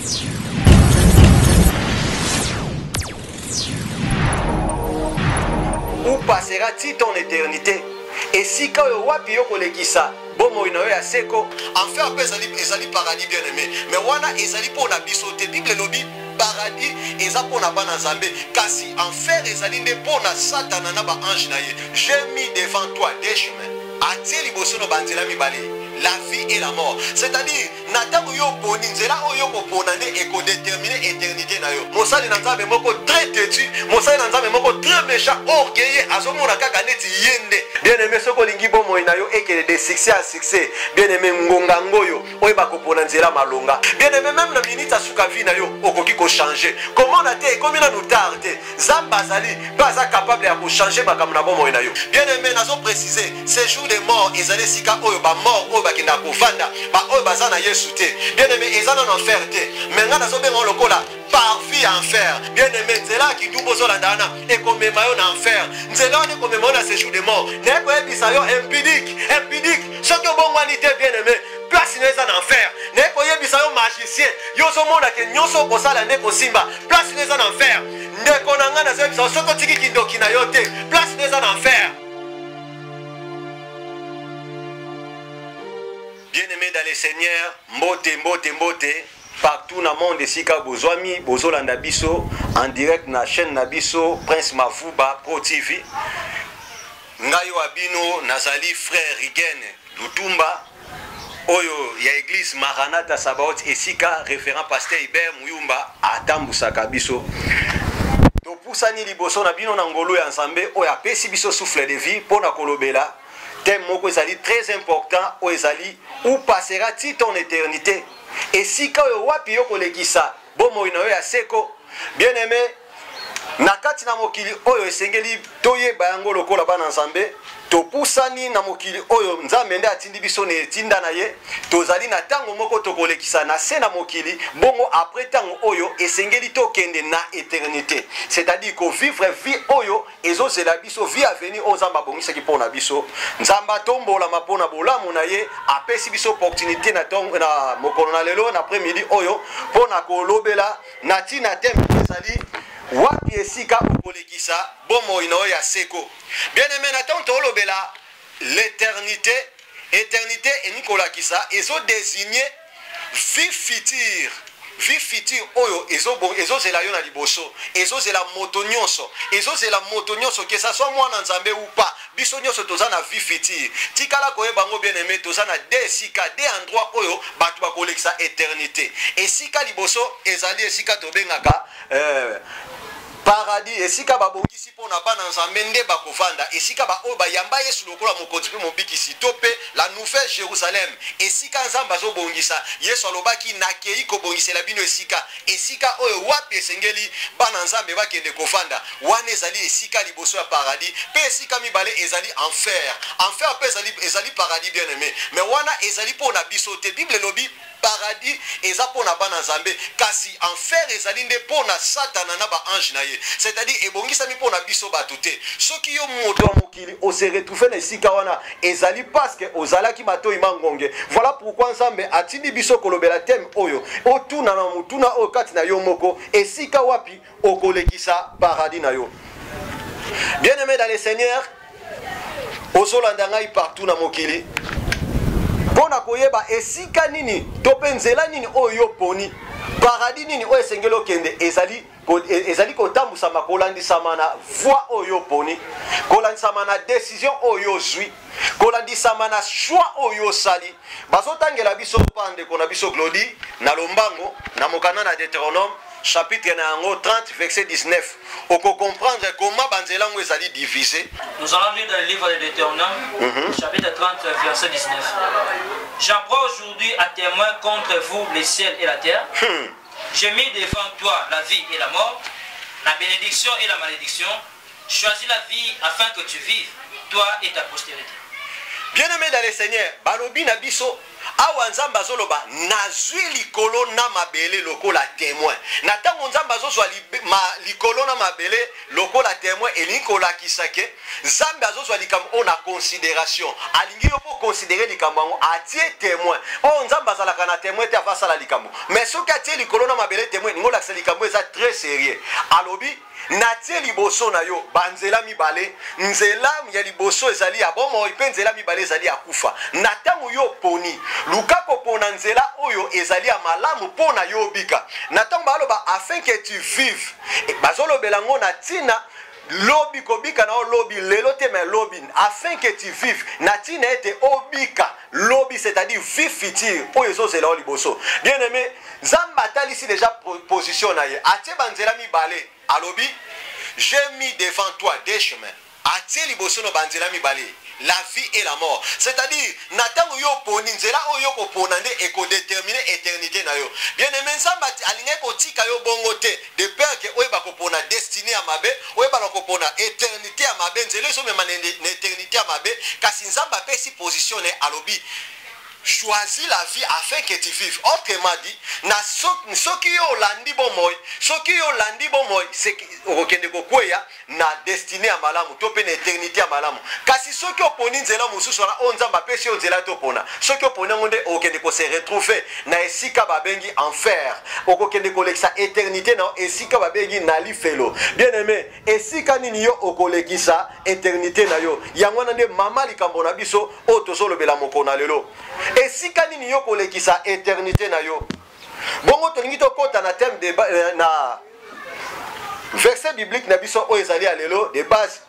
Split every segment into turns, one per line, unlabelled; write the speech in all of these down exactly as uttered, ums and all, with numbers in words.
Où passera-t-il ton éternité? Et si quand yo wapi yo kolekisa bomo ina yo ya seko enfer pe ezali ezali paradis bien aimé mais wana ezali po na biso te Bible lobi paradis eza po na bana Nzambe kasi enfer ezali nde po na Satana na ba ange na ye. J'ai mis devant toi des chemins atie liboso no banzela mibale la vie et la mort, c'est-à-dire natamu yo boni nzela oyo kopona nde eko déterminer éternité na yo. Mosali na Nzambe moko très têtu, mosali na Nzambe moko très méchant, orgueilleux, azomona kaka neti yende. Bien aimé soko lingi bomo ina yo ekele de succès à succès. Bien aimé ngonga ngoyo oyo bakopona nzela malonga. Bien aimé même na minute asuka vie na yo okoki ko changer. Comment na te comme na nous tarde. Zamba zali pas capable ya ko changer makambo na bomo ina yo. Bien aimé nazo préciser, ces jours de mort ezali sika oyo ba mort oyo bakenda kovanda ba oyo bazana Yesu te. Bien aimé ezana en enfer te. Mais nga nazo benga lokola parfait enfer. Bien aimé nzela ki dubo zo landana e komema yo na enfer. Nzela ne komema na séjour de mort. Ne ko ebisa yo impudique, impudique. Ce que bon wanité bien aimé, place neza na enfer. Ne ko ebisa yo magicien. Yo zo mona ke nyoso ko sala ne ko simba. Place neza na enfer. Ndeko na nga na zo ebisa soko tiki kindoki na yo te. Place neza na enfer. Bien-aimés dans le Seigneur, mbote, mbote, mbote, partout dans le monde, sika bozwami, bozolanda biso, en direct na chaîne Nabiso, Prince Mafuba, Pro T V. Ngayo abino, nazali frère Rigen, Lutumba, oyo ya église Maranatha Sabaoth esika, référent pasteur Iber Muyumba, atambusaka biso. Topusani liboso na bino na ngolo ya Nzambe, oyo apesi biso souffle de vie, pona kolobela. Thème moko ezali très important o ezali où passera-t-il ton éternité? Et si ka yo wapi yo kolekisa bomo ina yo ya seko bien aimé na kati na mokili oyo esengeli toyeba yango lokola bana Nzambe topusani na mokili oyo Nzambe nde atindi biso na etinda na ye tozali na tango moko tokolekisa na se na mokili bongo après tango oyo esengeli tokende na éternité, c'est-à-dire ko vivre vie oyo ezozela biso vie à venir o Nzambe abongisaki mpona biso. Nzambe atombola mapona bolamu na ye apesi biso opportunité na tongo na mokolo na lelo na après-midi oyo mpona kolobela na tina thème ezali wapi esika okolekisa bomo ina ya seko. Bien aimé naton tolobela l'éternité, éternité et Nicolas Kissa ezo désigné vie future. Vie future oyo ezo bon ezo zela yo na liboso ezo zela moto nyonso ezo zela moto nyonso que ça soit mwana Nzambe ou pas biso nyonso toza na vie future tikala koyeba ngo bien aimé toza na des sika des endroits oyo batu bakolekisa éternité esika liboso ezali esika tobengaka euh, paradis esika babongisi pona bana Nzambe nde bakovanda esika ba oyo bayamba Yesu lokola mokonzi pe mobikisi tope la nouvelle Jérusalem esika Nzambe azobongisa Yesu alobaki nakei kobongisela bino esika esika oyo wapi esengeli bana Nzambe bakende kovanda wana ezali esika liboso ya paradis pe esika mibale ezali enfer enfer pe ezali ezali paradis bien aimé mais wana ezali pona biso te Bible lobi paradis eza pona bana Nzambe kasi enfer ezali nde pona Satana na ba ange na ye, c'est-à-dire ebongisami pona biso bato te soki yo moto wa mokili ose retrouver na esika wana ezali parce que ozalaki matoi mangonge. Voilà pourquoi Nzambe atindi biso kolobela thème oyo otuna na mutuna oyo kati na yo moko esika wapi okolekisa paradis na yo. Bien aimé dans le Seigneur, ozolanda ngai partout na mokili pona koyeba esika nini topenzela nini oyo poni paradis nini oyo esengelo kende ezali ezali kotambusa kolandisama na foi oyo poni kolandisama na décision oyo zwi kolandisama na choix oyo sali bazotangela biso pande kona biso glodi na lombango na mokana na Deutéronome chapitre trente verset dix-neuf. On peut comprendre comment banzelango ezali divisé.
Nous allons lire dans le livre de Deutéronome mm -hmm. chapitre trente verset dix-neuf. J'en prends aujourd'hui à témoin contre vous les ciels et la terre. Hmm. J'ai mis devant toi la vie et la mort, la bénédiction et la malédiction. Choisis la vie afin que tu vives, toi et ta postérité.
Bien-aimé dans le Seigneur, balobi na biso awa nzambe azoloba nazwi likolo na mabele lokola témoin na ntango nzambe azozwa likolo na mabele lokola témoin elingi kolakisa ke nzambe azozwa likambo oyo na considération alingi yo mpo considere likambo yango atie témoin oyo nzambe azalaka na témoin te ava asala likambo mais soki atie likolo na mabele témoin elingi olakisa likambo eza très sérieux alobi natie liboso na yo banzela mibale nzela ya liboso ezali ya bomoi mpe nzela mibale ezali ya kufa na ntango yo poni luka kopona nzela oyo ezali ya malamu mpo na yo obika na ntango baloba afin que tu vives bazolobela yango na ntina lobi kobika na o lobi lelo te mais lobi afin que tu vives na ntina ete obika lobi c'est-à-dire vive futur oyo ezozela o liboso bien aimé nzambe atalisi déjà position na ye atie banzela mibale alobi j'ai mis devant toi des chemins atie liboso no banzela mibale la vie et la mort c'est-à-dire na ntango yo poni nzela oyo kopona nde ekodétermine éternité na yo bien aimé nzambe alingi kotika yo bongo te de peur ke oyeba kopona destinée ya mabe oyeba kopona éternité ya mabe nzela ezomema na éternité ya mabe kasi nzambe apesi position ne alobi choisis la vie afin que tu vives. Autrement dit, na soki yo landi bomoi, soki yo landi bomoi, c'est okende kokweya na destinée à malamu, to pe na éternité à malamu. Kasi soki oponi nzela mususu na onzamba pesi yo nzela to pona. Soki oponi ngonde okende ko se retrouver na esika babengi enfer. Okokende kolekisa éternité na esika babengi na lifelo. Bien aimé, esika nini yo okolekisa éternité na yo. Yango nande mama likambo na biso o tozolobela mokona lelo. Esika nini yo kolekisa éternité na yo. Bongo tolingi tokota na thème de na verset biblique na biso o ezali alelo de base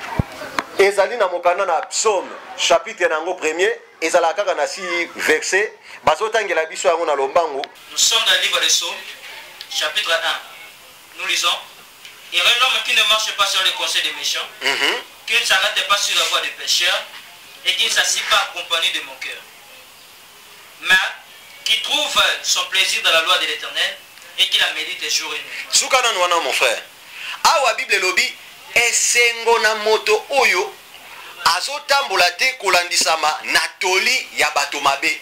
ezali na mokana na psaume chapitre nango premier ezala kaka na si verset bazotangela biso yango na lombango.
Nous sommes dans le livre des psaumes chapitre un. Nous lisons: il y a un homme qui ne marche pas sur les conseils des méchants, mm-hmm. qui ne s'arrête pas sur la voie des pécheurs et qui ne s'assied pas en compagnie de mon cœur, mais qui trouve son plaisir dans la loi de l'Éternel et qui la médite jour et nuit.
Soukana noana mon frère. Awa Bible lobi esengo na moto oyo azotambola te kolandisama na toli ya bato mabe.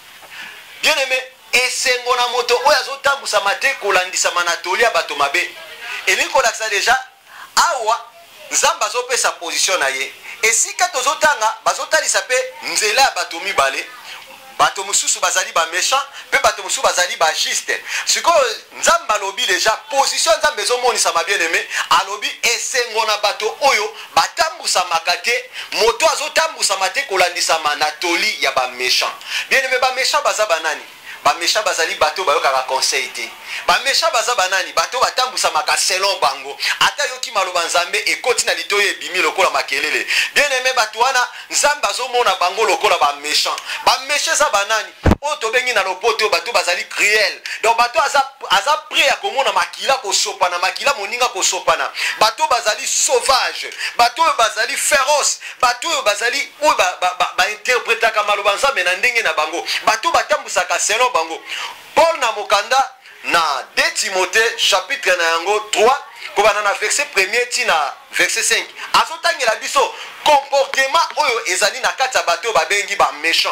Bien aimé, esengo na moto oyo azotambusama te kolandisama na toli ya bato mabe. Elingi kolakisa déjà awa nzambe azopesa position na ye. Esika tozotanga bazotalisa pe nzela ya bato mibale. Bato mususu bazali ba méchant, pe bato mususu bazali ba juste. Siko nzamba lobi déjà position nzambe ezomonisa ma bien aimé, alobi esengo na bato oyo batambusa makate, moto azotambusa mate kolandisa manatoli ya ba méchant. Bien aimé ba méchant baza banani? Ba méchant bazali bato bayoka ka conseil te. Ba méchant baza banani? Bato batambusa maka selon bango. Ata yoki maloba nzambe ekoti na litoye ebimi lokola makelele. Bien aimé bato wana nzamba azomona bango lokola ba méchant. Ba méchant za banani? O to bengi na lopoto bato bazali cruel. Donc bato aza aza prêt à komona makila ko sopana makila moninga ko sopana. Bato bazali sauvage. Bato bazali féroce. Bato bazali ou ba ba, ba, ba interpréta ka maloba nzambe na ndenge na bango. Bato batambusa ka selon bango. Paul na mokanda na deux Timothée chapitre na yango trois kobana na verset premier tina verset cinq azotangela biso comportement oyo ezali na kati ya bato babengi ba méchant.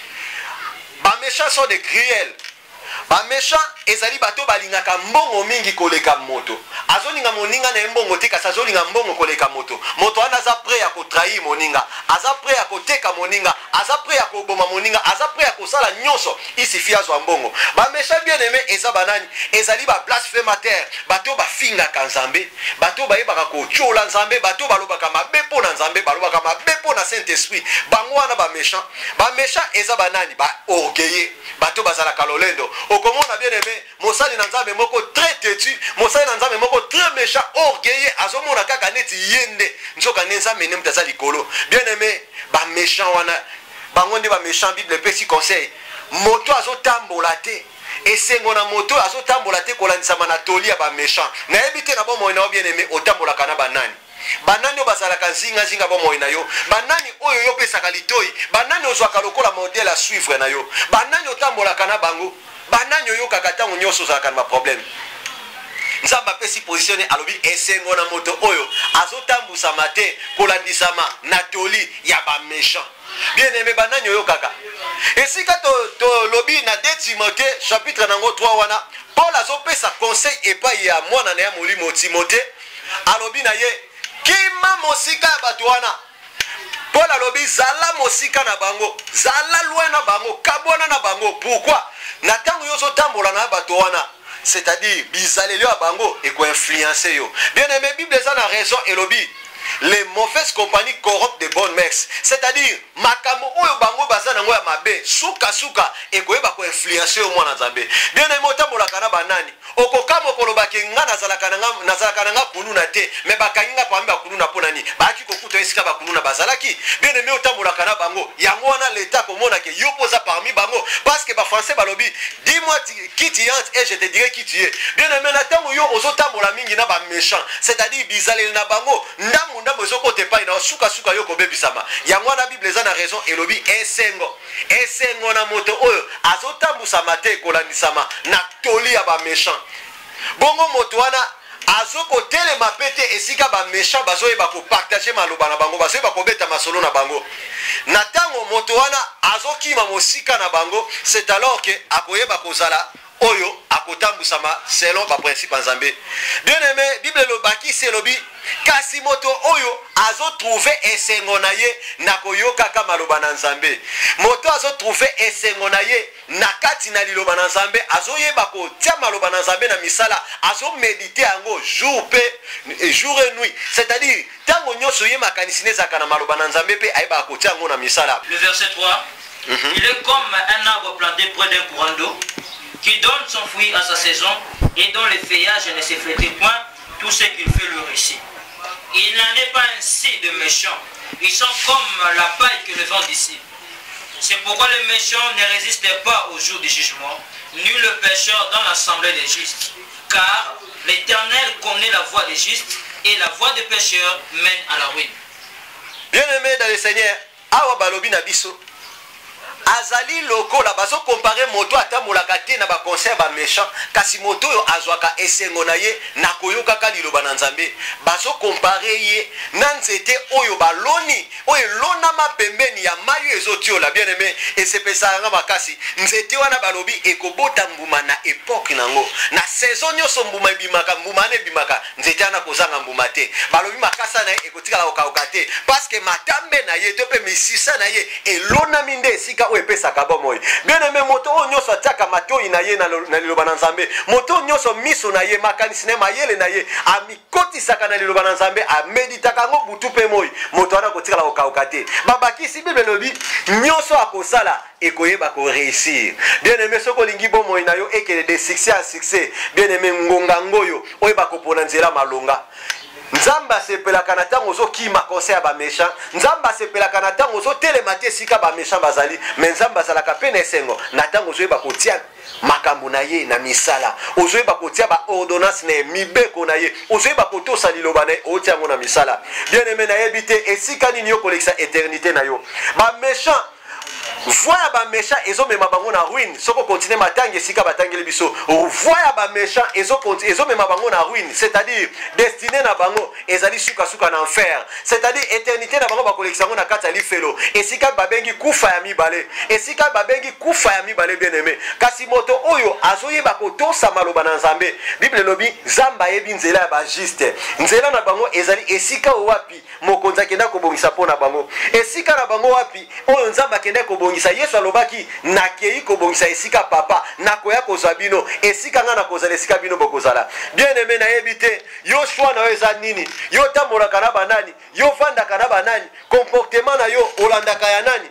Ba méchants sont des cruels. Ba méchants ezali bato balingaka mbongo mingi koleka moto. Azolinga moninga na mbongo te kasi azolinga mbongo koleka moto. Moto wana aza prêt ya kotrahi moninga, aza prêt ya koteka moninga, aza prêt ya koboma moninga, aza prêt ya kosala nyonso isifia zwa mbongo. Ba méchants bien aimé eza banani? Ezali ba blasphémateur, bato ba finga ka nzambe, bato ba yebaka ko chola nzambe, bato balobaka mabe po na nzambe, balobaka mabe po na Saint-Esprit. Bango wana ba méchants. Ba méchants eza banani? Ba orgueilleux, bato bazala kalolendo. Okomona bien aimé, mosali na nzambe moko très têtu, mosali na nzambe moko très méchant, orgueilleux, azomona kaka neti yende, nzoka nzambe ne mutaza likolo. Bien aimé, ba méchant wana, bango nde ba méchant Bible pesi conseil. Moto azotambola te, esengo na moto azotambola te kolandisama na toli ya ba méchant. Na ebite na bomo na bien aimé, otambola kana banani. Banani o bazalaka nzinga nzinga bomo na yo. Banani oyo yo pesaka litoi, banani ozwaka lokola modèle à suivre na yo. Banani otambola kana bango. Banani oyo kakata nyoso zaka na problème. Nzamba pesi positionner alobi esengo na moto oyo azotambusa mate kolandisama na toli ya ba méchant. Bien aimé banani oyo kaka Et si quand tu lobby na deux Timothée chapitre trois wana Paul azopesa conseil et pas ya mwana na ya molimo Timothée alobi na ye kima mosika ya bato wana. Paul alobi zala mosika na bango, zala loin na bango, kabona na bango. Pourquoi? Na tango yo zotambola na bato wana, c'est-à-dire bizaleli ya bango et ko influencer yo. Bien aimé, Bible ça na raison elobi les mauvaises compagnies corrompent de bonnes mœurs. C'est-à-dire makambo oyo bango bazana ngo ya mabe suka suka et ko eba ko influencer yo mwana nzambe. Bien aimé, otambola kana banani okokamo kolobaki nga nazalaka na nazalaka na kuluna te me bakanginga pambe bakuluna pona ni baki kokuta esika bakuluna bazalaki. Bien aimé, otambola kana bango yango wana l'état komona ke yo poza parmi bango parce que ba français balobi dis-moi qui tu es et je te dirai qui tu es. Bien aimé, na tango yo ozotambola mingi na ba méchant, c'est-à-dire bizaleli na bango ndamu ndamu ezoko te pa ina suka suka yo ko bebisama. Yango wana Bible za na raison elobi esengo esengo na moto oyo azotambusa mate kolandisama na toli ya ba méchant. Bongo moto wana azoko telema pete esika ba méchant bazoyeba ko partager maloba na bango, bazoyeba ko beta masolo na bango. Na tango moto wana azokima mosika na bango, c'est alors que akoyeba kozala oyo akotambusama selon ba principe nzambe. Bien aimé, Bible lobaki c'est lobi kasi moto oyo azo trouver esengo na ye na koyoka ka maloba na nzambe. Moto azo trouver esengo na ye na kati na liloba na nzambe, azo yeba ko tia maloba na nzambe na misala, azo méditer ango jour pe jour et nuit. C'est-à-dire tango nyoso ye makanisine zaka na maloba na nzambe pe ayeba ko tia ango na misala.
Le verset trois. Mm-hmm. Il est comme un arbre planté près d'un courant d'eau qui donne son fruit à sa saison et dont le feuillage ne se flétrit point, tout ce qu'il fait le réussit. Il n'en est pas ainsi de méchants. Ils sont comme la paille que le vent dissipe. C'est pourquoi les méchants ne résistent pas au jour du jugement, nul le pécheur dans l'assemblée des justes. Car l'Éternel connaît la voie des justes et la voie des pécheurs mène à la ruine.
Bien-aimé dans le Seigneur, awa balobi na biso azali loko la bazo comparer moto atambolaka te na ba conseil ba méchant kasi moto yo azwaka esengo na ye na koyoka ka liloba na nzambe bazo comparer ye na nzete oyo baloni oyo lona mapembeni ya mayo ezotiola. Bien aimé, et c'est pesa nga makasi nzete wana balobi ekobota mbuma na époque nango na saison nyoso mbuma bimaka mbuma ne bimaka nzete ana kozanga mbuma te balobi makasa na ekotikala okauka te parce que matambe na ye to pe misisa na ye elona minde esika epesa kabomoy. Bien aimé, moto onyoso ataka matoi na ye na liloba na nzambe, moto onyoso miso na ye makanisine mayele na ye amikoti saka na liloba na nzambe a meditaka ngo butu pe moy moto ana kotikala okauka te babaki si Bible lobi nyoso akosala ekoyeba ko réussir. Bien aimé, soko lingi bomoy na yo ekele de succès à succès. Bien aimé, ngonga ngoyo oyeba ko pona nzela malonga. Nzamba sepelaka na tango zo kima conseil ba méchant, nzamba sepelaka na tango zo telemate sika ba méchant bazali, mais nzamba zalaka pene sengo na tango zo yeba kotia makambo na ye na misala, ozo yeba kotia ba ordonnance na mibeko na ye, ozo yeba kotosa liloba na otia ngo na misala. Bien aimé na yebite esika nini yo kolekisa éternité na yo. Ba méchant voya ba méchant ezo mema bango na ruine, soko continue matangi sika batangeli biso. Voya ba méchant ezo ezo mema bango na ruine, c'est-à-dire destiné na bango ezali suka suka na enfer, c'est-à-dire éternité na bango ba kolekisa ngo na kata lifelo. Esika babengi kufa ya mibale, esika babengi kufa ya mibale. Bien aimé, kasi moto oyo azoyeba kotosa maloba na nzambe. Bible lobi zamba yebi nzela ya ba juste, nzela na bango ezali esika wapi mokonza kenda kobongisa pona bango, esika na bango wapi oyo nzamba kenda kobongisa. Yesu alobaki nakei kobongisa esika papa nakoya kozwa bino esika nga na kozala esika bino bokozala. Bien aimé na yebite yo choix na yo eza nini, yo tambolaka na banani, yo vandaka na banani, comportement na yo olandaka ya nani.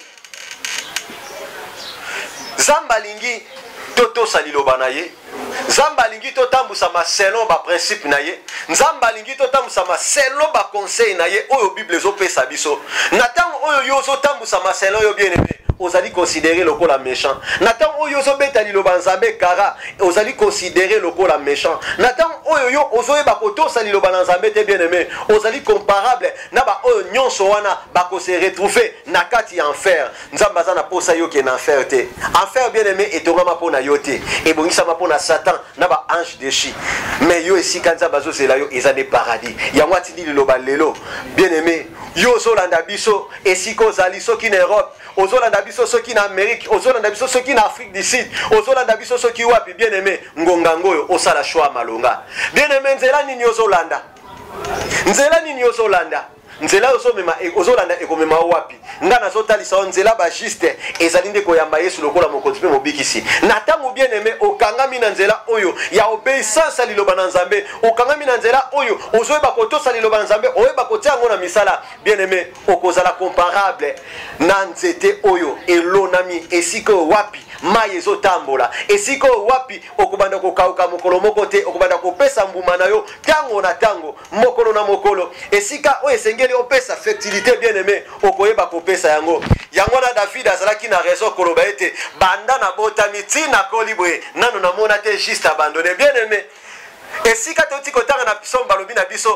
Zamba lingi totosa liloba na ye, nzamba lingi totambusama selon ba principe na ye, nzamba lingi totambusama selon ba conseil na ye oyo Bible ezopesa biso. Na tango oyo yo zotambusama selon yo, bien aimé, osali considérer lokola méchant. Natan oyo zo beta liloba nzambe kara osali considérer lokola méchant. Natan oyo yo ozoyeba kotosa liloba nzambe te, bien aimé, osali comparable na ba oyo nyonso wana ba ko se retrouver na kati enfer. Nzamba za na posa yo ke na enfer te. Enfer, bien aimé, etongama pona yo te. E bongisa ma pona Satan na ba ange déchu. Mais yo esika nzamba zo sela yo ezane paradis. Yango atindi liloba lelo. Bien aimé, yo ozolanda biso esika ozali soki na Europe, ozolanda biso soki na Amérique, ozolanda biso soki na Afrique du Sud, ozolanda biso soki wapi, bien aimé, ngonga ngoyo osala choix malonga. Bien aimé, nzela nini ozolanda? Nzela nini ozolanda? Nzela ozomema ozolanda ekomema wapi? Nga nazotalisa nzela ba juste ezali nde koyamba Yesu lokola mokonzi pe mobikisi. Na tango bien aimé okangami na nzela oyo ya obéissance à liloba na Nzambe, okangami na nzela oyo ozoyeba kotosa liloba na Nzambe, oyeba kotia ngo na misala, bien aimé okozala comparable na nzete oyo elonami esika wapi mai ezotambola, esika wapi okobanda kokauka mokolo moko te, okobanda kopesa mbuma na yo tango na tango, mokolo na mokolo, esika oyo esengeli opesa fertilité, bien aimé okoyeba kopesa yango. Yango na David azalaki na raison koloba ete banda na botami tina kolibwe nano na mona te juste abandonné, bien aimé. Esika toti kotanga na biso balobi na biso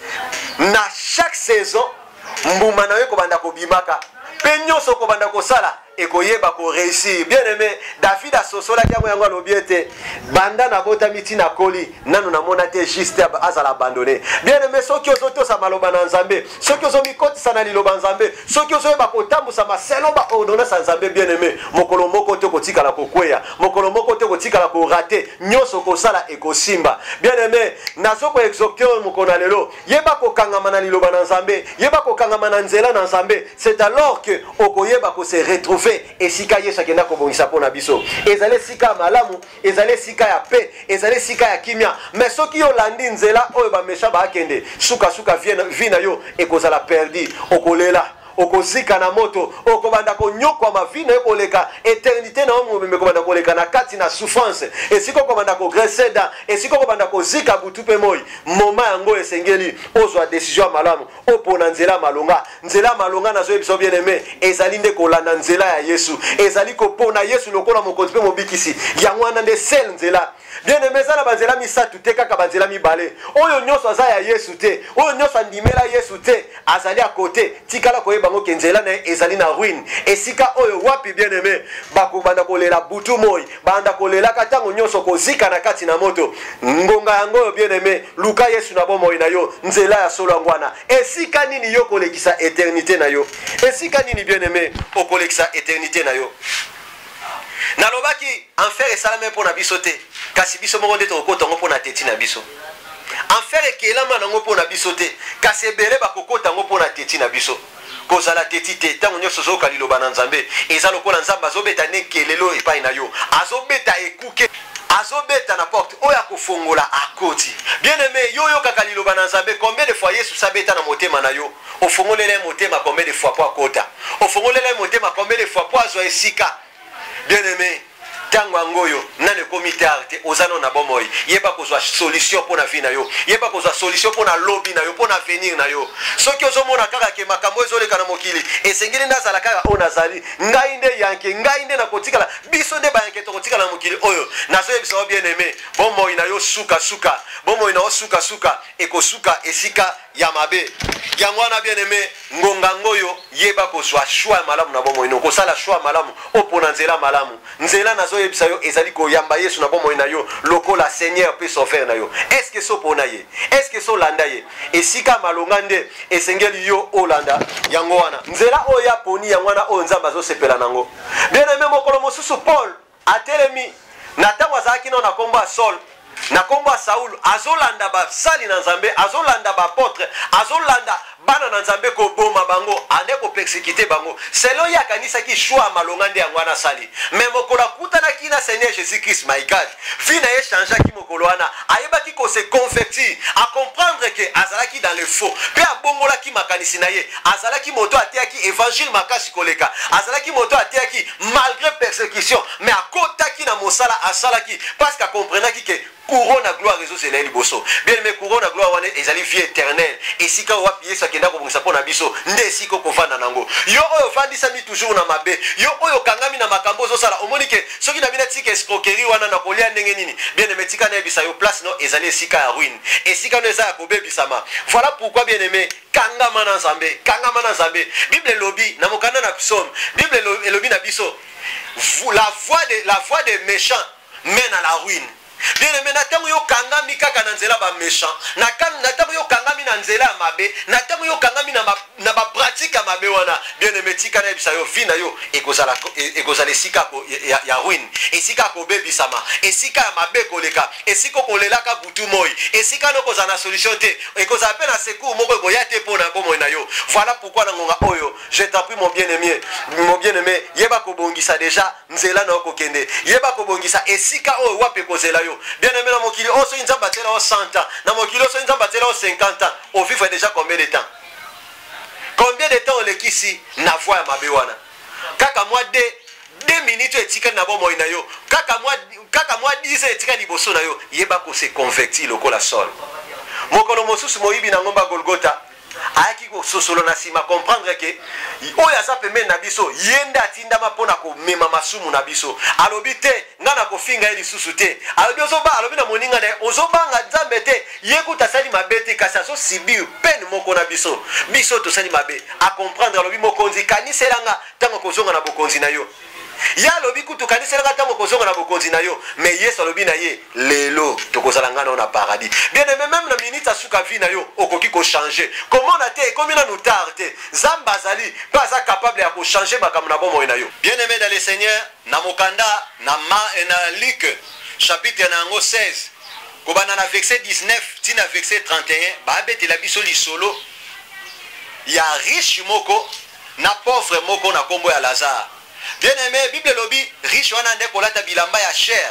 na chaque saison mbuma na yo kobanda kobimaka, pe nyonso kobanda kosala ekoyeba ko réussir, bien aimé. David a sosola kiamo yango alobiete banda na bota miti na koli nano na mona te juste azala abandonné, bien aimé. Soki ozoto sa maloba na Nzambe, soki ozomi koti sana liloba Nzambe, soki ozoyeba kotambu sa maselo ba odona sa Nzambe, bien aimé, mokolo moko te kotika la kokweya, mokolo moko te kotika la ko rater, nyonso kosala ekosimba, bien aimé. Nazoko exhorter mokona lelo yeba ko kangama na liloba na Nzambe, yeba ko kangama na nzela na Nzambe, c'est alors que okoyeba ko se retrouver esika Yesu akenda kobongisa pona biso, ezale sika malamu, ezale sika ya paix, ezale sika ya kimia. Mais soki yo landi nzela oyo ba mesha ba akende suka suka vina yo ekozala perdi, okolela okozika na moto, okobanda konyokwa mavina ekoleka eternité na omo meme kobanda koleka na kati na souffrance, esiko kobanda ko greseda, esiko kobanda kozika butu pe moi, moma yango esengeli ozwa décision malamu opona nzela malonga. Nzela malonga na zo biso bien aimé ezali nde kolanda nzela ya Yesu, ezali kopona Yesu lokola mokonzi pe mobikisi yango wana nde sel nzela, bien aimé. Zala banzela misatu te kaka banzela mibale oyo nyonso aza ya Yesu te, oyo nyonso andimela Yesu te azali à côté, tikala koyeba ngo kenzela na ezali na ruine, esika oyo wapi bien aimé bakobanda kolela butu moi, banda kolela katango nyonso kozika na kati na moto, ngonga yango bien aimé luka Yesu na bomo na yo nzela ya solo ngwana. Esika nini yo kolekisa eternité na yo, esika nini bien aimé okolekisa eternité na yo. Nalobaki enfer esalame pona biso te, kasi biso moko nde tokokota ngo pona teti na biso. Enfer ekelama nango pona biso te, kasi ebele bakokota ngo pona teti na biso. Kozala teti te tango nyonso zoka liloba na Nzambe eza lokola Nzambe azobeta ne kelelo epai na yo, azobeta ekuke, azobeta na porte oya kofongola akoti. Bien aimé yo yo kaka liloba na Nzambe, combien de fois Yesu sabeta na motema na yo ofongolele motema, combien de fois po akota ofongolele motema, combien de fois po azwa esika. Bien aimé, tango ngoyo nane komite arte ozano na bomoi yeba kozwa solution pona vie na yo, yeba kozwa solution pona lobby na yo, pona avenir na yo. Soki ozomona kaka ke makambo ezoleka na mokili esengeli ndazala kaka onazali ngai nde yanke, ngai nde nakotikala biso nde bayanke tokotikala na mokili oyo nazoyebisa bien aimé, bomoi na yo suka suka, bomoi na yo suka suka ekosuka esika ya mabe. Yango wana bien aimé ngonga ngoyo yeba kozwa choix malamu na bomoi no, kosala choix malamu opona nzela malamu. Nzela nazo yebisa yo ezali koyamba Yesu na bomoi na yo lokola Seigneur pe sauver na yo. Est-ce que so pona ye, est-ce que so landa ye esika malonga nde esengeli yo olanda yango wana nzela oya poni yango wana o Nzamba zo sepela nango. Bien aimé mokolo mosusu Paul atelemi na tango azaki na komba Saul na komba Saul azolanda ba sali na Nzambe, azolanda ba apotre, azolanda bana na Nzambe ko boma bango, ande ko persécuter bango. Selo ya kanisa ki choix malonga nde yango na sali. Mais mokolo kutana kina Seigneur Jésus Christ, my God. Vina ye changea ki mokolo wana, ayeba ki ko se convertir, à comprendre que azalaki dans le faux. Pe abongola ki makanisi na ye, azalaki moto atiaki évangile makasi koleka. Azalaki moto atiaki malgré persécution, mais akotaki na mosala asalaki parce qu'a comprenaki que couronne à gloire réseau c'est l'eli bosso. Bien mais couronne à gloire wane ezali vie éternelle. Et si quand wapi yesa kenda ko bungisa pona biso, nde siko ko vanda nango. Yo oyo fandisa mi toujours na mabe. Yo oyo kangami na makambo zo sala. Omoni ke soki na bina tika escroquerie wana na kolia ndenge nini. Bien aimé tika na bisa yo place no ezali sika ya ruine. Et sika no ezali ko bebisama. Voilà pourquoi bien aimé kangama na Nzambe, kangama na Nzambe. Bible lobby na mokanda na psaume. Bible lobby na biso. La voix de la voix des méchants mène à la ruine. bien aimé na tango yo kangami kaka na nzela ba méchant na kan na tango yo kangami na nzela ya mabe na tango yo kangami na na ba pratique ya mabe wana bien aimé tika na bisa yo vina yo ekozala ekozala esika ko ya, ya ruine esika ko bebisama esika ya mabe koleka esika kolelaka butu moi esika no kozana na solution te ekozala pe na secours moko ko ya te pona bomo na yo. Voilà pourquoi na ngonga oyo je t'en prie mon bien-aimé mon bien-aimé yeba ko bongisa déjà nzela na ko kende yeba ko bongisa esika oyo wape kozela yo bien-aimé na mokili oso nzamba tela o cent ans na mokili oso nzamba tela o cinquante ans au vivre déjà combien de temps combien de temps on lekisi na voix ya mabe wana kaka moi de deux minutes etika na bomo na yo kaka moi kaka moi dix etika liboso na yo yeba ko se convertir lokola sol mokolo mosusu moyibi na ngomba Golgotha ayaki ko sosolo na sima comprendre que oyo aza pembeni na biso yende atindama mpona komema masumu na biso alobi te nga na kofinga ye lisusu te alobi ozoba alobi na moninga na ye ozobanga nzambe te ye kuta asali mabe te kasi azosibir pene moko na biso biso tosali mabe acomprendre alobi mokonzi kaniselanga ntango kozonga na bokonzi na yo ya alobi kutu kaniselanga ntango kozonga na bokonzi na yo mais yesu alobi na ye lelo tokozala nga na paradis bien aimé même na minute asuka vi na yo okoki kochanger comment na te ekomi nanu tard te nzambe azali mpe aza capable ya kochanger makambo na bomoi na yo bien aimé dans le seigneur na mokanda na, ma, na Luc chapitre na yango seize kobanda na verset dix-neuf tina verset trente et un baabetela biso lisolo ya riche moko na pauvre moko na kombo ya Lazare. Bien aimé, Bible lobi riche wana nde kolata bilamba ya cher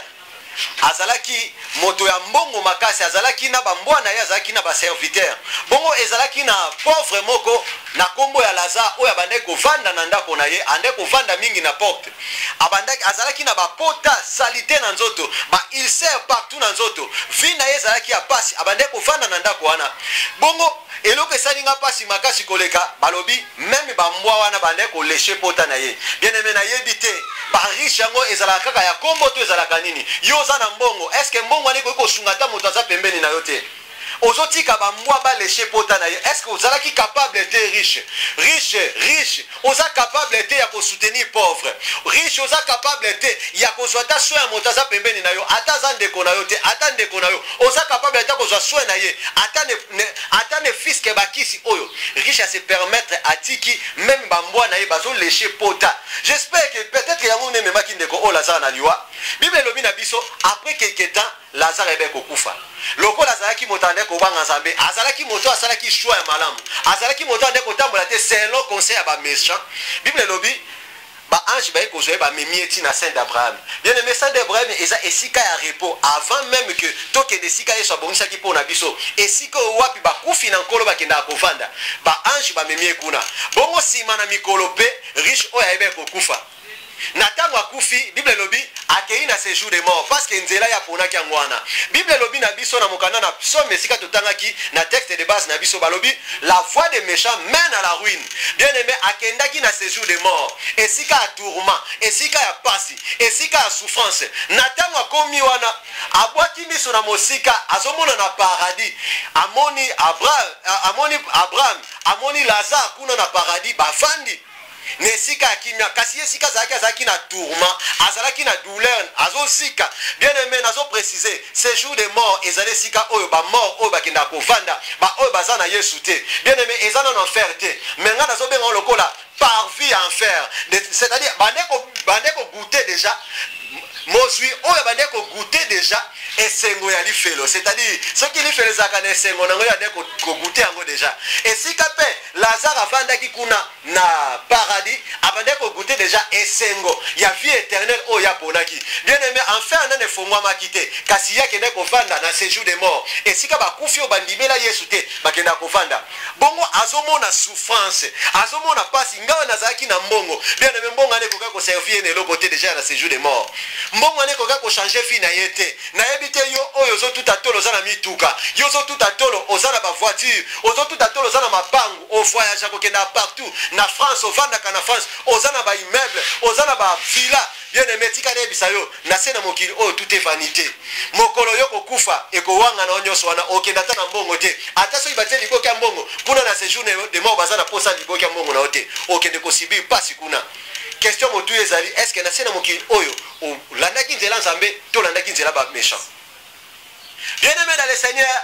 azalaki moto ya mbongo makasi azalaki na bambwana ye azalaki na ba serviteur bongo ezalaki na pauvre moko na kombo ya Lazare oyo abandaki kovanda na ndako na ye ande kovanda mingi na porte abandaki azalaki na bapota salite na nzoto ba il sert partout na nzoto vi na ye ezalaki ya pasi abandaki kovanda na ndako wana bongo eloko esalinga pasi makasi koleka balobi meme bambwa wana bandaki koleshe pota na ye bien aimé na yebi te bariche yango ezalaka kaka ya kombo to ezalaka nini yo oza na mbongo eske mbongo wana ekoki kosunga ata moto aza pembeni na yo te ozotika bambwa baleshe pota na ye eske ozalaki capable te riche riche riche oza capable te ya kosoutenir pauvre riche oza capable te ya kozwa ata soin ya moto aza pembeni na yo ata aza ndeko na yo te ata ndeko na yo oza capable te kozwa soin na ye ata ne, ne, ata ne fiske bakisi oyo riche a se permettre atiki même bambwa na ye bazoleshe pota. J'espère que peut-être yango ne memaki ndeko o Lazare na liwa Bible elobi na biso après quelque temps Lazare ebe kokufa loko azalaki moto ande kobanga nzambe azalaki moto asalaki choix ya malamu azalaki moto ande kotambola te selon conseil ya ba méchant. Bible elobi ba ange ba ekozwe ba memieti na saint d'Abraham. Bien aimé, saint d'Abraham eza esika ya repos avant même que toke de sika yeso abongisaki pona biso esika wapi ba kufi na nkolo bakenda kovanda ba ange ba memie kuna bongo sima na mikolo pe riche oya ebe kokufa na tango akufi Bible lobi akei na séjour de mort parce que nzela ya pona ki ngwana. Bible lobi na biso na mokanda na psaume esika totangaki na texte de base na biso balobi la voie des méchants mène à la ruine. Bien aimé akendaki na séjour de mort esika ya tourment esika ya pasi esika ya souffrance na tango akomi wana abwaki miso na mosika azomona na paradis amoni Abraham amoni Abraham amoni Lazare kuna na paradis bafandi nesika kimia kasi esika zaki azaki na tourment azalaki na douleur azosika. Bien aimé nazo préciser séjour de mort ezale sika oyo ba mort oyo bakenda kovanda ba oyo bazana Yesu te. Bien aimé ezana na enfer te menga nazo benga lokola par vie enfer c'est-à-dire bandeko bandeko goûter déjà mozwi oyo bandeko goûter déjà esengo ya lifelo c'est-à-dire ce qui lifelo zaka na esengo nango ya ndeko ko goûter yango déjà esika pe Lazare avandaki kuna na paradis abandeko goûter déjà esengo ya vie éternelle oyo ya ponaki. Bien aimé enfer na ne fongwa makite kasi yake ndeko vanda na séjour de mort esika bakufi o bandimela Yesu te bakenda kovanda bongo azomona souffrance azomona pasi ngawa nazaki na mbongo. Bien aimé mbongo ane koka ko servir ne lokote déjà na séjour de mort mbongo ane koka ko changer vie na yete na ebite yo oyo zo tout atolo za na mituka yo zo tout atolo oza na ba voiture ozo tout atolo za na mapangu o voyage kokenda partout na France o vanda kana France oza na ba immeuble oza na ba villa. Bien aimé tika ne bisayo na sena mokili o tout est vanité mokolo yo kokufa ekowanga na onyoso wana okenda ta na mbongo te ata so ibate liboki ya mbongo kuna na séjour de mort bazana posa liboki ya mbongo na ote okende ko sibir pasi kuna. Question motu ezali est-ce que na sena mokili oyo o landaki nzela nzambe to landaki nzela ba méchant Bien-aimé dans le Seigneur,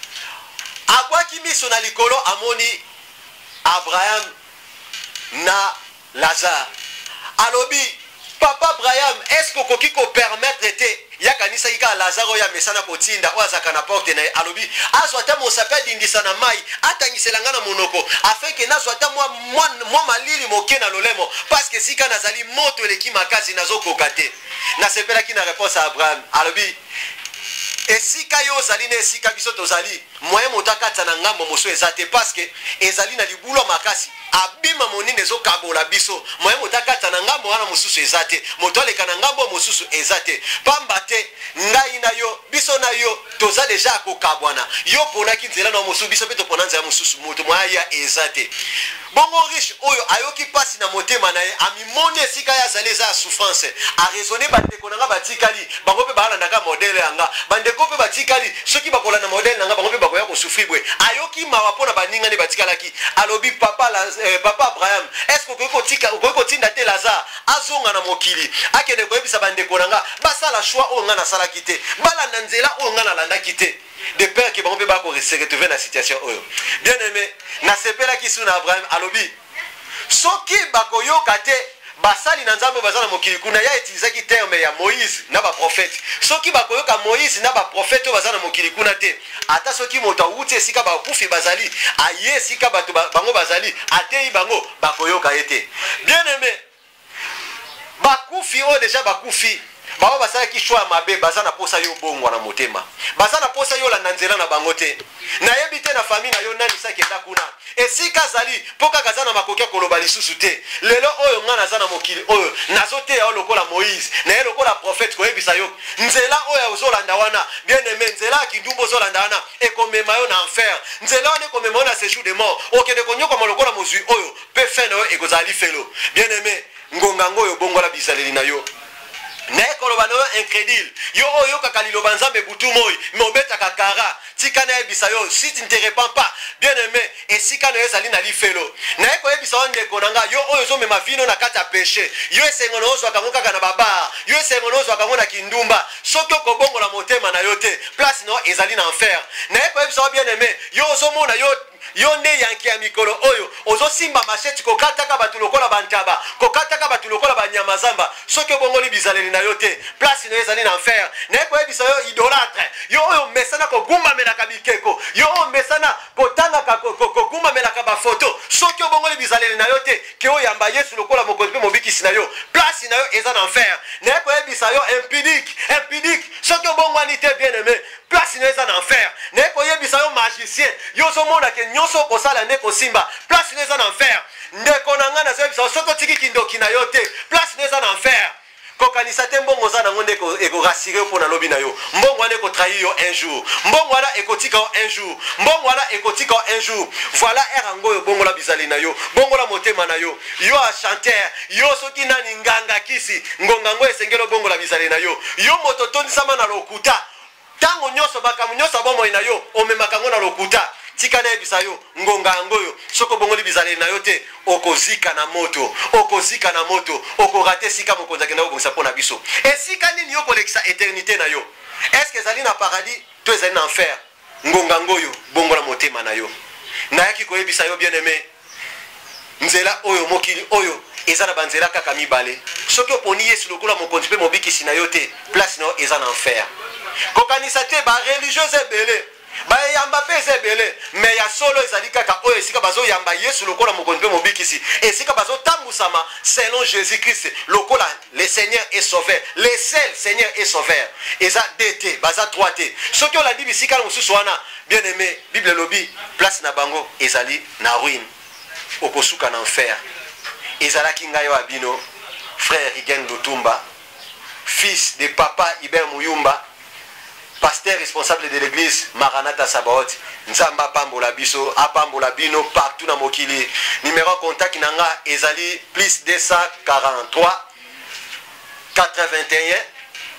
à quoi qui mis son alikolo amoni Abraham na Lazare. Alobi, papa Abraham, est-ce que vous pouvez permettre de ya kanisa ika Lazaro ya mesana kotinda oza kana porte na alobi azwata mo sapel dindisa na mai atangiselanga na monoko afin que nazwata moi moi malili moke na lolemo parce que sika nazali moto eleki makasi nazokoka te na sepela ki na réponse à Abraham alobi esika yo zali na esika biso tozali moyen motakata na ngambo moso ezate parce que ezali na libulo makasi abima monine zo kabola biso moyen motakata na ngambo wana mosusu ezate motole kana ngambo mosusu ezate pamba te ngai na yo biso na yo toza deja ko kabwana yo pona ki nzela na mosusu biso peto pona nzela mosusu moto moya ezate bongo riche oyo ayoki pasi na motema na ye amimoni esika ya zali za souffrance a raisonner bande konanga batikali bango pe balanda ka modèle yanga bande ko pe batikali soki bakola na modèle nanga bango pe bakoya ko souffrir bwe ayoki mawa pona baninga ne batikalaki alobi papa la eh, papa Abraham est-ce que ko tika ko ko tinda te Lazare azonga na mokili akende ko ebisa bande konanga basala choix o ngana sala kite balanda nzela o ngana landa kite de peur que bango pe ba ko se retrouver na situation oyo bien aimé na sepela ki suna Abraham alobi soki bakoyoka te basali na nzambe bazana mokili kuna ya utilisaki terme ya Moïse na ba prophète soki bakoyoka Moïse na ba prophète bazana mokili kuna te ata soki moto awuti esika ba kufi bazali aye esika bato bango bazali atei bango bakoyoka ete bien aimé bakufi o déjà bakufi bao basala ki choix mabe bazana posa yo bongo na motema bazana posa yo la nzela na bangote na yebite na famille na yo nani saki enda kuna esika zali poka kazana makokia koloba lisusu te lelo oyo ngana zana mokili oyo nazote ya lokola Moïse na ye lokola prophète ko yebisa yo nzela oyo ozolanda wana bien aimé nzela kindumbo ozolanda wana ekomema yo na enfer nzela wana ekomema yo na séjour de mort okende konyoka molokola mozwi oyo pe fin na yo ekozali felo bien aimé ngonga ngoyo bongola bizaleli na yo na ekoloba no incrédule yo oyo kakaliloba nzambe butu moi mobeta kakara tika na ebisa yo si tu ne te répands pas bien aimé esika na ezali na lifelo na eko ebisa onde konanga yo oyo zo mema vino na kata péché yo esengo no zo kango kaka na baba yo esengo no zo kango na kindumba soki okobongo na motema na yo te place no ezali na enfer na eko ebisa bien aimé yo zo mona yo yo nde yanki ya mikolo oyo ozo simba machete kokataka batu lokola bantaba kokataka batu lokola banyama zamba soki obongoli bizaleli na yo te place no ezali na enfer na eko ebisa yo idolâtre yo oyo mesana kogumba melaka bikeko yo oyo mesana kotanga kogumba melaka bafoto soki obongoli bizaleli na yo te ke oyo yamba Yesu lokola mokonzi pe mobikisi na yo place na yo eza na enfer na eko ebisa yo impudique impudique soki obongwani te bien aimé place no eza na enfer na eko yebisa yo magicien yo zomona ke nyonso kosala nde kosimba place no eza na enfer ndeko na nga nazoyebisa soki otiki kindoki na yo te place no eza na enfer kokanisa te mbongo oza nango nde ekorassire mpo na lobi na yo mbongo wana ekotrahir yo un jour mbongo wana ekotika yo un jour mbongo wana ekotika yo un jour voilà ere yango oyo bongola bizali na yo bongola motema na yo yo achanteur yo soki nani nganga kisi ngonga ngo esengeli obongola bizali na yo yo moto otondisama na lokuta tango nyonso bakamu nyonso bomoi na yo omemaka ngo na lokuta tika na ebisa yo ngonga yangoyo soko bongoli bizaleli na yo te okozika na moto okozika na moto okorate sika mokonzi akenda kobongisa mpo na biso esika nini yo kolekisa éternité na yo est-ce que ezali na paradis to ezali na enfer ngonga ngoyo bongola motema na yo nayaki koyebisa yo bien aimé nzela oyo mokili oyo eza na banzela kaka mibale soki oponi Yesu lokola mokonzi mpe mobikisi na yo te place na yo eza na enfer kokanisa te bareligieux ebele bayamba pe eza ebele me ya solo ezali kaka oyo esika bazoyamba Yesu lokola mokonzi mpe mobikisi esika bazotambusama selon Jésus-Christ lokola le Seigneur est sauveur le seul Seigneur est sauveur eza deux te baza trois te soki olandi bisika mosusu wana bien aimé Bible elobi place na bango ezali na ruine okosuka na enfer ezalaki ngai wa bino frère Igen Lutumba fils de papa Iber Muyumba pasteur responsable de l'église Maranatha Sabaoth nzamba pambola biso apambola bino partout na mokili numéro contact nanga ezali plus deux cent quarante-trois quatre-vingt-un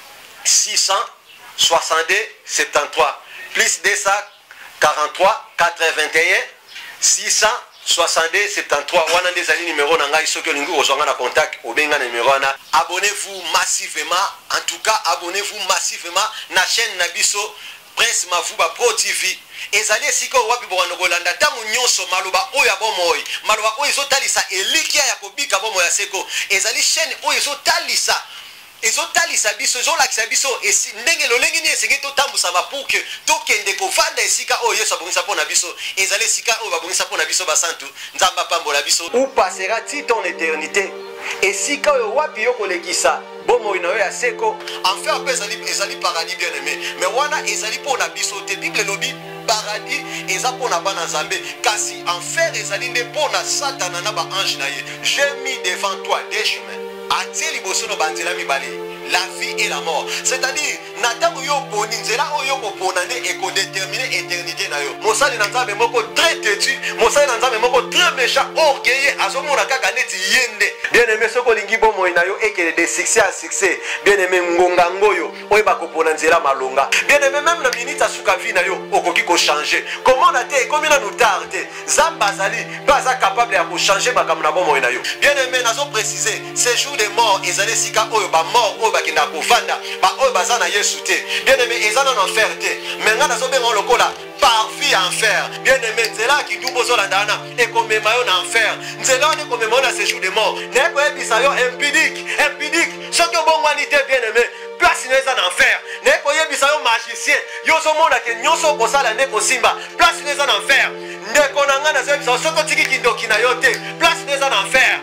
six cent soixante-deux soixante-treize plus deux cent quarante-trois quatre-vingt-un six cent soixante-deux soixante-treize wana nde ezali numéro na ngai soki olingi kozwanga na contact obenga na numéro wana abonnez-vous massivement en tout cas abonnez-vous massivement na chaîne na biso Prince Mavuba Pro T V ezali esika wapi bwana kolanda tangu nyonso maloba oyo abomoyi maloba oyo ezotalisa elikia ya kobika bomo ya seko ezali chaîne oyo ezotalisa ezotalisa biso ezolakisa biso esi ndenge lolenge ni esenge totambusama pour que tokende kovanda esika oyo Yesu abongisa mpona biso ezali esika oyo babongisa mpona biso basantu nzambe apambola biso. Où passera-t-il ton éternité? Esika oyo wapi yo kolekisa bomoi na yo ya seko enfer mpe ezali ezali paradis bien aimé mais wana ezali mpona biso te. Bible elobi paradis eza mpona bana nzambe kasi enfer ezali nde mpona satana na baange na ye. J'ai mis devant toi des chemins atie liboso no banzela mibale la vie et la mort, c'est-à-dire na tango yo boni nzela oyo kopona nde ekodéterminer éternité na yo. Mosali na nzambe moko très têtu, mosali na nzambe moko très méchant, orgueilleux, azomona kaka neti yende. Bien aimé soko lingi bomoi na yo ekele de succès à succès. Bien aimé ngonga ngoyo oyo bakopona nzela malonga. Bien aimé même na minute asuka vie na yo okoki ko changer. Comment na te comme na nous tarde. Zamba zali pas capable ya ko changer makambo na bomoi na yo. Bien aimé nazo préciser, ces jours de mort ezali sika oyo ba mort oyo bakenda kovanda ba oyo baza na Yesu te. Bien aimé ezana na enfer te. Mais nga nazo benga lokola parvi enfer. Bien aimé nzela ki dubo zolanda na ekomema yo na enfer. Nzela ne komema na ces jours de mort. Ne ko ebisa yo impudique, impudique. Soki obongwani te bien aimé, place neza na enfer. Ne ko yebisa yo magicien. Yo zo mona ke nyonso kosala ne ko simba. Place neza na enfer. Ndeko na nga nazo yebisa soko tiki kindoki na yo te. Place neza na enfer.